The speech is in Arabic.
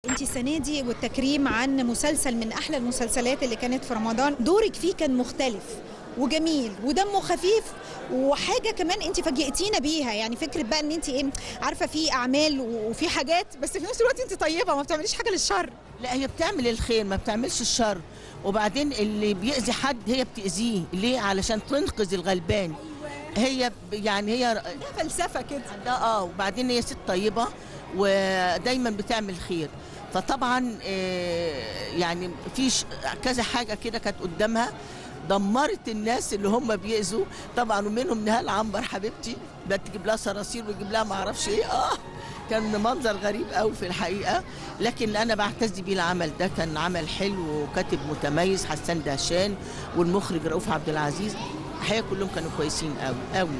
انت السنه دي والتكريم عن مسلسل من احلى المسلسلات اللي كانت في رمضان، دورك فيه كان مختلف وجميل ودمه خفيف، وحاجه كمان انت فاجئتينا بيها. يعني فكره بقى ان انت عارفه في اعمال وفي حاجات، بس في نفس الوقت انت طيبه ما بتعمليش حاجه للشر. لا، هي بتعمل الخير ما بتعملش الشر. وبعدين اللي بيأذي حد هي بتأذيه ليه؟ علشان تنقذ الغلبان. هي ده فلسفه كده. وبعدين هي ست طيبة ودايما بتعمل خير. فطبعا يعني فيش كذا حاجة كده كانت قدامها دمرت الناس اللي هم بيأذوا طبعا، ومنهم نهال عنبر حبيبتي بتجيب لها صراصير ويجيب لها ما اعرفش ايه. كان منظر غريب قوي في الحقيقه، لكن انا بعتز بيه. العمل ده كان عمل حلو وكاتب متميز حسان دهشان والمخرج رؤوف عبد العزيز. الحقيقه كلهم كانوا كويسين قوي قوي.